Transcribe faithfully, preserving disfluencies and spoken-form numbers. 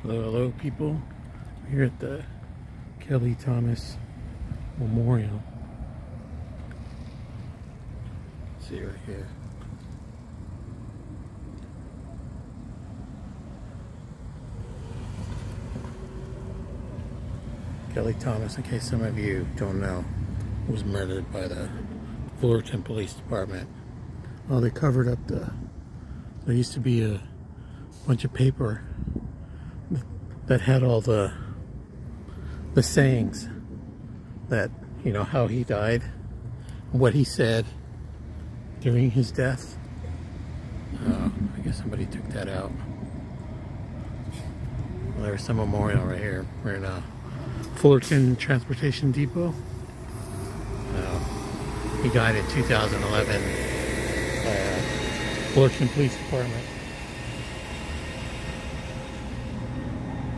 Hello, hello people. We're here at the Kelly Thomas Memorial. Let's see right here. Kelly Thomas, in case some of you don't know, was murdered by the Fullerton Police Department. Well, they covered up the, there used to be a bunch of paper that had all the the sayings that, you know, how he died, what he said during his death. Uh, I guess somebody took that out. Well, there's some memorial right here. We're in a Fullerton Transportation Depot. Uh, he died in two thousand eleven by uh, Fullerton Police Department.